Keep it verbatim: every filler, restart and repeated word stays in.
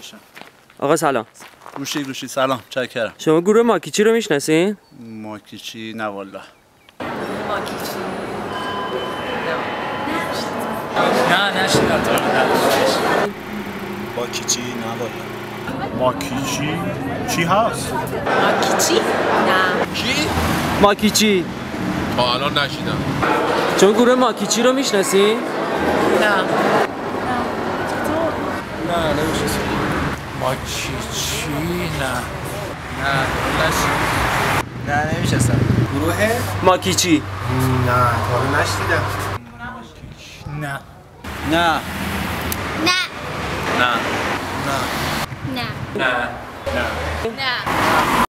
باشم. آقا سلام. گوشی گوشی سلام چاکرم. شما گروه ماکیچی رو میشناسین؟ ماکیچی نه والله. ماکیچی نه نشیدم تو رو. ماکیچی نه والله. ماکیچی چی هست؟ ماکیچی نه. کی؟ ماکیچی. تا الان نشیدم. شما گروه ماکیچی رو میشناسین؟ نه. نه نمیشه. ماکیچی نه. نه نشیدم. نه نمیشستم. گروه ماکیچی. نه تا حالا نشنیدم. نه. نه. نه. نه. نه. نه. نه.